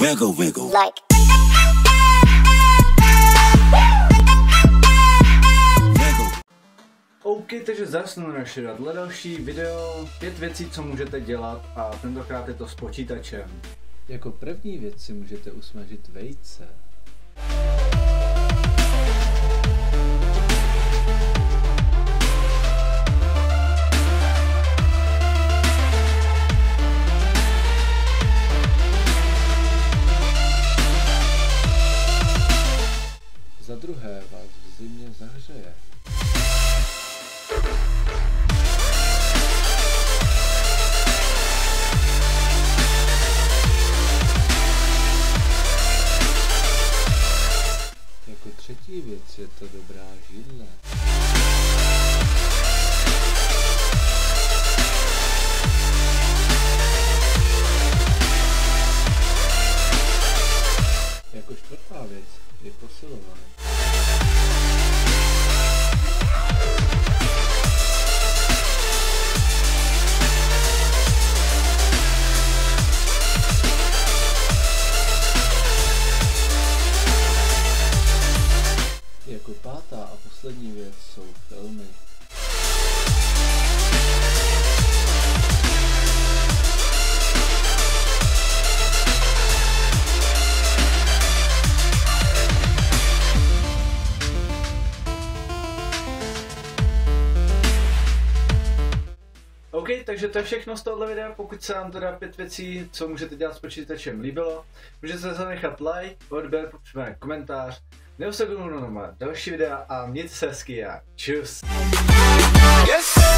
wiggle, wiggle. Like. OK, takže zasnu naše další video, 5 věcí, co můžete dělat, a tentokrát je to s počítačem. Jako první věc si můžete usmažit vejce. Za druhé vás v zimě zahřeje. Jako třetí věc je to dobrá židle. Jako čtvrtá věc je posilování. Jako pátá a poslední věc jsou filmy. OK, takže to je všechno z tohoto videa. Pokud se vám teda 5 věcí, co můžete dělat s počítačem, líbilo, můžete se zanechat like, odběr, popřípadně komentář, nebo se kouknout na další videa a mějte se hezky a čus. Yes, sir.